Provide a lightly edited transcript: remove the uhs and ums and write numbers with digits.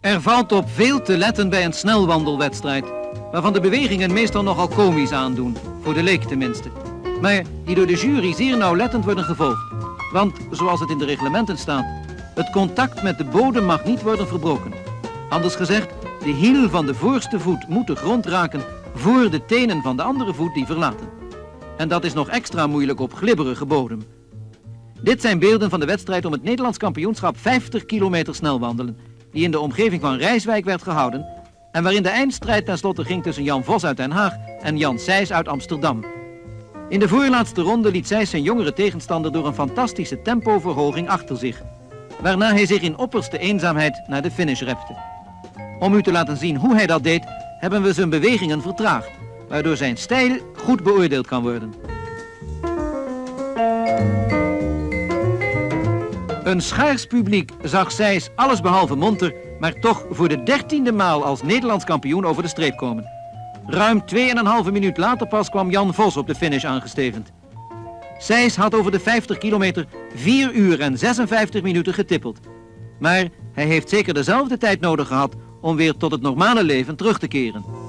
Er valt op veel te letten bij een snelwandelwedstrijd, waarvan de bewegingen meestal nogal komisch aandoen, voor de leek tenminste. Maar die door de jury zeer nauwlettend worden gevolgd. Want, zoals het in de reglementen staat, het contact met de bodem mag niet worden verbroken. Anders gezegd, de hiel van de voorste voet moet de grond raken voor de tenen van de andere voet die verlaten. En dat is nog extra moeilijk op glibberige bodem. Dit zijn beelden van de wedstrijd om het Nederlands kampioenschap 50 kilometer snelwandelen, die in de omgeving van Rijswijk werd gehouden en waarin de eindstrijd tenslotte ging tussen Jan Vos uit Den Haag en Jan Sijs uit Amsterdam. In de voorlaatste ronde liet Sijs zijn jongere tegenstander door een fantastische tempoverhoging achter zich, waarna hij zich in opperste eenzaamheid naar de finish repte. Om u te laten zien hoe hij dat deed, hebben we zijn bewegingen vertraagd, waardoor zijn stijl goed beoordeeld kan worden. Een schaars publiek zag Sijs allesbehalve monter, maar toch voor de 13e maal als Nederlands kampioen over de streep komen. Ruim 2,5 minuut later pas kwam Jan Vos op de finish aangestevend. Sijs had over de 50 kilometer 4 uur en 56 minuten getippeld. Maar hij heeft zeker dezelfde tijd nodig gehad om weer tot het normale leven terug te keren.